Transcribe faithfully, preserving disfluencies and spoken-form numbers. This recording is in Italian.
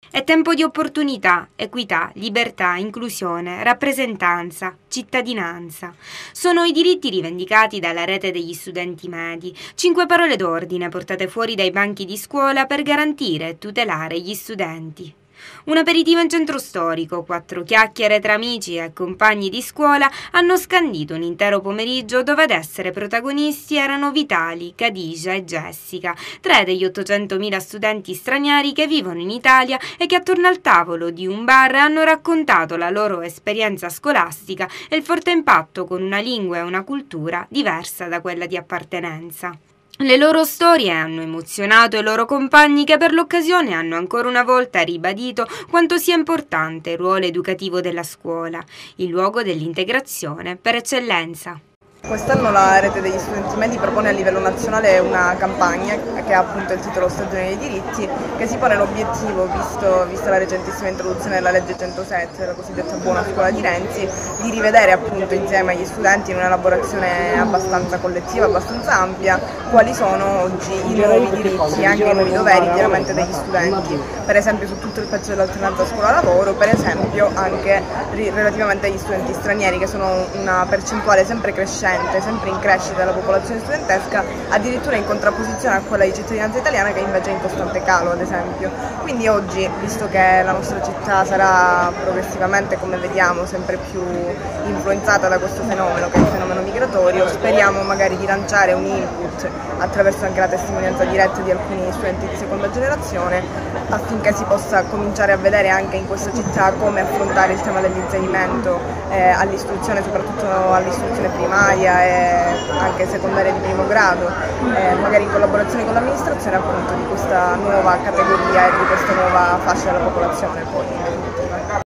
È tempo di opportunità, equità, libertà, inclusione, rappresentanza, cittadinanza. Sono i diritti rivendicati dalla rete degli studenti medi, cinque parole d'ordine portate fuori dai banchi di scuola per garantire e tutelare gli studenti. Un aperitivo in centro storico, quattro chiacchiere tra amici e compagni di scuola hanno scandito un intero pomeriggio dove ad essere protagonisti erano Vitali, Khadija e Jessica, tre degli ottocentomila studenti stranieri che vivono in Italia e che attorno al tavolo di un bar hanno raccontato la loro esperienza scolastica e il forte impatto con una lingua e una cultura diversa da quella di appartenenza. Le loro storie hanno emozionato i loro compagni che per l'occasione hanno ancora una volta ribadito quanto sia importante il ruolo educativo della scuola, il luogo dell'integrazione per eccellenza. Quest'anno la rete degli studenti medi propone a livello nazionale una campagna che ha appunto il titolo Stagione dei diritti, che si pone l'obiettivo, visto, vista la recentissima introduzione della legge centosette, la cosiddetta buona scuola di Renzi, di rivedere appunto insieme agli studenti in un'elaborazione abbastanza collettiva, abbastanza ampia, quali sono oggi i nuovi diritti e anche i nuovi doveri chiaramente degli studenti, per esempio su tutto il pezzo dell'alternanza scuola-lavoro, per esempio anche relativamente agli studenti stranieri, che sono una percentuale sempre crescente, sempre in crescita della popolazione studentesca, addirittura in contrapposizione a quella di cittadinanza italiana che invece è in costante calo, ad esempio. Quindi oggi, visto che la nostra città sarà progressivamente, come vediamo, sempre più influenzata da questo fenomeno, che è il fenomeno migratorio, speriamo magari di lanciare un input attraverso anche la testimonianza diretta di alcuni studenti di seconda generazione, affinché si possa cominciare a vedere anche in questa città come affrontare il tema dell'inserimento eh, all'istruzione, soprattutto all'istruzione primaria e anche secondaria di primo grado, eh, magari in collaborazione con l'amministrazione appunto di questa nuova categoria e di questa nuova fascia della popolazione poi in definitiva.